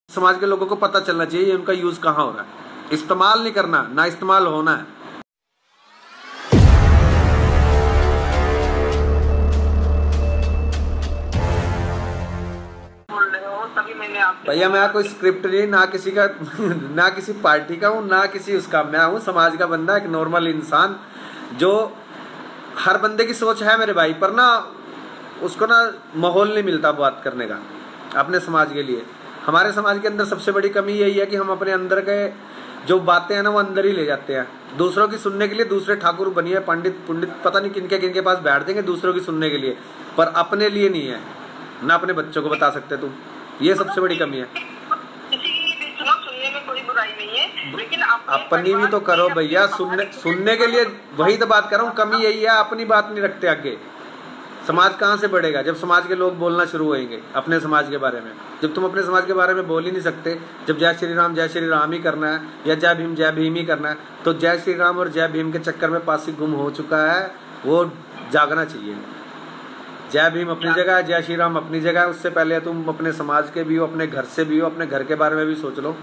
समाज के लोगों को पता चलना चाहिए उनका यूज कहाँ हो रहा है। इस्तेमाल नहीं करना, ना इस्तेमाल होना है। भैया मैं कोई स्क्रिप्ट नहीं, ना किसी का ना किसी पार्टी का हूँ, ना किसी उसका। मैं हूँ समाज का बंदा, एक नॉर्मल इंसान जो हर बंदे की सोच है मेरे भाई, पर ना उसको ना माहौल नहीं मिलता बात करने का अपने समाज के लिए। हमारे समाज के अंदर सबसे बड़ी कमी यही है कि हम अपने अंदर के जो बातें हैं ना वो अंदर ही ले जाते हैं। दूसरों की सुनने के लिए दूसरे ठाकुर बनिए, पंडित पुंडित पता नहीं किनके किनके पास बैठ देंगे दूसरों की सुनने के लिए, पर अपने लिए नहीं है, ना अपने बच्चों को बता सकते तुम। ये सबसे बड़ी कमी है। अपनी भी तो करो भैया, सुनने के लिए वही तो बात कर रहा हूँ। कमी यही है, अपनी बात नहीं रखते आगे। समाज कहाँ से बढ़ेगा जब समाज के लोग बोलना शुरू होंगे अपने समाज के बारे में। जब तुम अपने समाज के बारे में बोल ही नहीं सकते, जब जय श्री राम ही करना है या जय भीम ही करना है, तो जय श्री राम और जय भीम के चक्कर में पासी गुम हो चुका है, वो जागना चाहिए। जय भीम अपनी जगह है, जय श्री राम अपनी जगह है। उससे पहले तुम अपने समाज के भी हो, अपने घर से भी हो, अपने घर के बारे में भी सोच लो।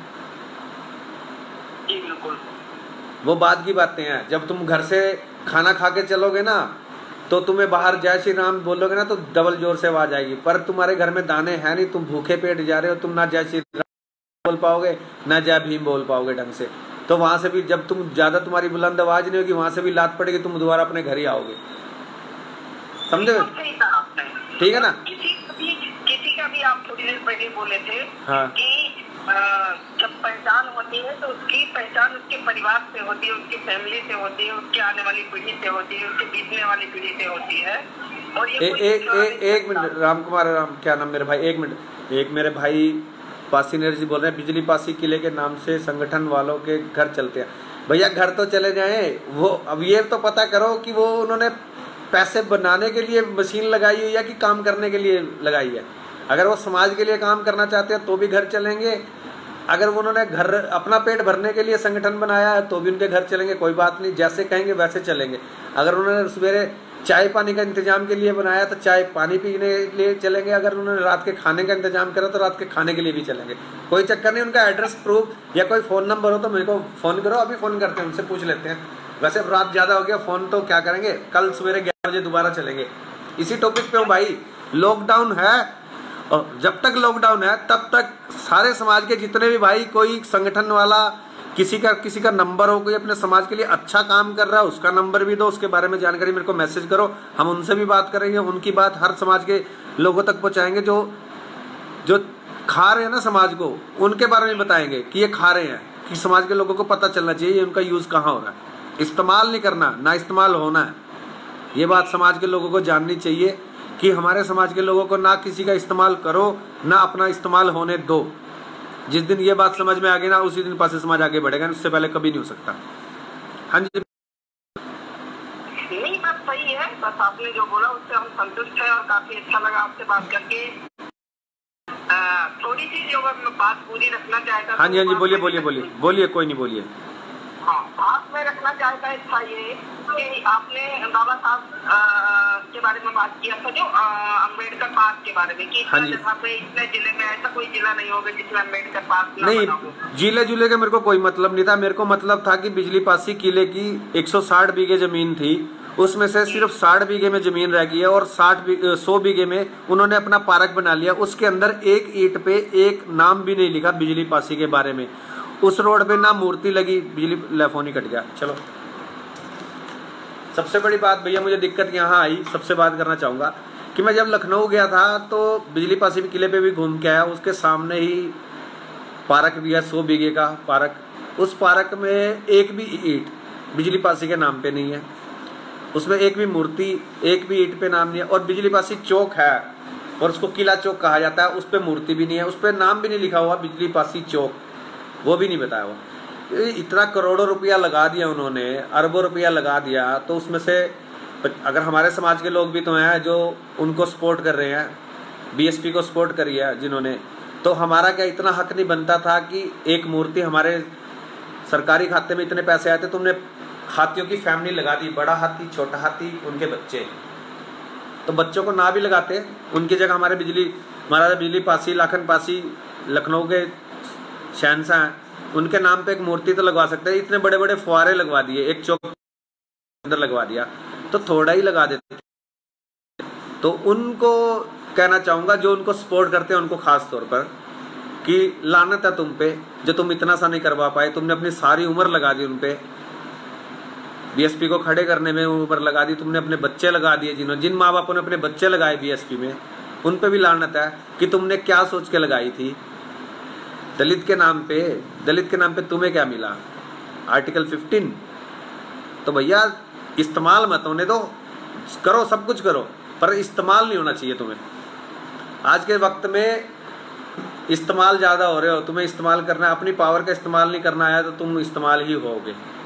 वो बाद की बातें हैं। जब तुम घर से खाना खा के चलोगे ना, तो तुम्हें बाहर जय श्री राम बोलोगे ना तो डबल जोर से आवाज आएगी, पर तुम्हारे घर में दाने हैं नहीं, तुम भूखे पेट जा रहे हो, तुम ना जय श्री राम बोल पाओगे ना जय भीम बोल पाओगे ढंग से। तो वहां से भी जब तुम ज्यादा तुम्हारी बुलंद आवाज नहीं होगी, वहां से भी लात पड़ेगी, तुम दोबारा अपने घर ही आओगे। समझे? ठीक है ना? किसी का भी आप थोड़ी देर पहले बोले थे हाँ। कि जब पहचान होती है तो उसकी पहचान उसके परिवार से होती है, उसकी फैमिली से होती है, उसके आने वाली पीढ़ी से होती है, उसके बीतने वाली पीढ़ी से होती है। और ये एक मिनट राम कुमार, क्या नाम मेरे भाई, एक मिनट। एक मेरे भाई पासी जी बोल रहे हैं बिजली पासी किले के नाम से संगठन वालों के घर चलते हैं। भैया घर तो चले जाए, वो अब ये तो पता करो कि वो उन्होंने पैसे बनाने के लिए मशीन लगाई है या कि काम करने के लिए लगाई है। अगर वो समाज के लिए काम करना चाहते हैं तो भी घर चलेंगे, अगर उन्होंने घर अपना पेट भरने के लिए संगठन बनाया है तो भी उनके घर चलेंगे, कोई बात नहीं, जैसे कहेंगे वैसे चलेंगे। अगर उन्होंने सवेरे चाय पानी का इंतजाम के लिए बनाया तो चाय पानी पीने के लिए चलेंगे, अगर उन्होंने रात के खाने का इंतजाम करा तो रात के खाने के लिए भी चलेंगे, कोई चक्कर नहीं। उनका एड्रेस प्रूफ या कोई फ़ोन नंबर हो तो मेरे को फ़ोन करो, अभी फ़ोन करते हैं, उनसे पूछ लेते हैं। वैसे रात ज़्यादा हो गया, फ़ोन तो क्या करेंगे, कल सवेरे 11 बजे दोबारा चलेंगे। इसी टॉपिक पे हूँ भाई, लॉकडाउन है और जब तक लॉकडाउन है तब तक सारे समाज के जितने भी भाई कोई संगठन वाला किसी का नंबर हो, कोई अपने समाज के लिए अच्छा काम कर रहा है उसका नंबर भी दो, उसके बारे में जानकारी मेरे को मैसेज करो, हम उनसे भी बात करेंगे, उनकी बात हर समाज के लोगों तक पहुंचाएंगे। जो खा रहे हैं ना समाज को, उनके बारे में बताएंगे कि ये खा रहे हैं, कि समाज के लोगों को पता चलना चाहिए उनका यूज कहाँ हो रहा है। इस्तेमाल नहीं करना, ना इस्तेमाल होना है। ये बात समाज के लोगों को जाननी चाहिए कि हमारे समाज के लोगों को ना किसी का इस्तेमाल करो, ना अपना इस्तेमाल होने दो। जिस दिन ये बात समझ में आ गई ना, उसी दिन पासे समाज आगे बढ़ेगा, उससे पहले कभी नहीं हो सकता। हाँ जी, नहीं बात सही है, बस आपने जो बोला उससे हम संतुष्ट हैं और काफी अच्छा लगा आपसे बात करके। थोड़ी सी जो मैं बात पूरी रखना चाहता। हाँ जी बोलिए, कोई नहीं बोलिए। हाँ, बात में रखना चाहता है था ये कि आपने बाबा साहब के बारे में बात किया था, जो अम्बेडकर पार्क के बारे में, कि इतने जिले में ऐसा कोई जिला नहीं होगा जिसमें अम्बेडकर पार्क नहीं। जिले का मेरे को कोई मतलब नहीं था, मेरे को मतलब था कि बिजली पासी किले की 160 बीघे जमीन थी, उसमें से सिर्फ 60 बीघे में जमीन रह गई है और 100 बीघे में उन्होंने अपना पार्क बना लिया। उसके अंदर एक ईंट पे एक नाम भी नहीं लिखा बिजली पासी के बारे में। उस रोड पे ना मूर्ति लगी, बिजली फोन ही कट गया। चलो, सबसे बड़ी बात भैया मुझे दिक्कत यहाँ आई, सबसे बात करना चाहूंगा कि मैं जब लखनऊ गया था तो बिजली पासी किले पे भी घूम के आया। उसके सामने ही पार्क भी है, 100 बीघे का पार्क। उस पार्क में एक भी ईंट बिजली पासी के नाम पे नहीं है, उसमें एक भी मूर्ति, एक भी ईंट पे नाम नहीं है। और बिजली पासी चौक है और उसको किला चौक कहा जाता है, उस पर मूर्ति भी नहीं है, उस पर नाम भी नहीं लिखा हुआ बिजली पासी चौक, वो भी नहीं बताया हुआ। इतना करोड़ों रुपया लगा दिया उन्होंने, अरबों रुपया लगा दिया, तो उसमें से अगर हमारे समाज के लोग भी तो हैं जो उनको सपोर्ट कर रहे हैं, बीएसपी को सपोर्ट करी है जिन्होंने, तो हमारा क्या इतना हक नहीं बनता था कि एक मूर्ति हमारे सरकारी खाते में इतने पैसे आए थे, तुमने हाथियों की फैमिली लगा दी, बड़ा हाथी, छोटा हाथी, उनके बच्चे, तो बच्चों को ना भी लगाते, उनकी जगह हमारे महाराजा बिजली पासी, लाखन पासी लखनऊ के शहंशाह हैं, उनके नाम पे एक मूर्ति तो लगवा सकते हैं। इतने बड़े बड़े फुहारे लगवा दिए, एक चौक अंदर लगवा दिया, तो थोड़ा ही लगा देते। तो उनको कहना चाहूंगा, जो उनको सपोर्ट करते हैं उनको खास तौर पर, कि लानत है तुम पे जो तुम इतना सा नहीं करवा पाए। तुमने अपनी सारी उम्र लगा दी उन पे, बीएसपी को खड़े करने में उम्र लगा दी तुमने, अपने बच्चे लगा दिए, जिन माँ बापों ने अपने बच्चे लगाए बीएसपी में, उन पे भी लानत है कि तुमने क्या सोच के लगाई थी। दलित के नाम पे तुम्हें क्या मिला? आर्टिकल 15। तो भैया इस्तेमाल मत होने दो, करो सब कुछ करो, पर इस्तेमाल नहीं होना चाहिए तुम्हें। आज के वक्त में इस्तेमाल ज्यादा हो रहे हो, तुम्हें इस्तेमाल करना है, अपनी पावर का इस्तेमाल नहीं करना आया तो तुम इस्तेमाल ही होगे।